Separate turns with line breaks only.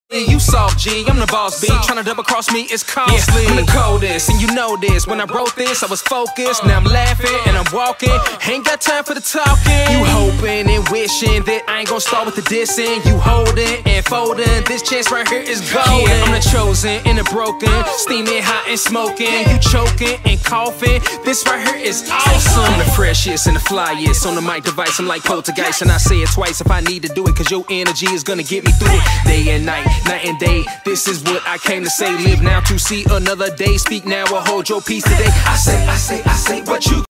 You soft G, I'm the boss B. Tryna double cross me is costly. I'm the coldest, and you know this. When I wrote this, I was focused. Now I'm laughing and I'm walking. Ain't got time for the talking. You hoping and wishing that I ain't gon' start with the dissing. You holding and folding. This chance right here is golden. I'm the chosen and the broken. Steaming hot and smoking. You choking and coughing. This right here is awesome. I'm the freshest and the flyest. On the mic device, I'm like poltergeist. And I say it twice if I need to do it. Cause your energy is gonna get me through it. Day and night. Night and day, this is what I came to say. Live now to see another day. Speak now or hold your peace today. I say what you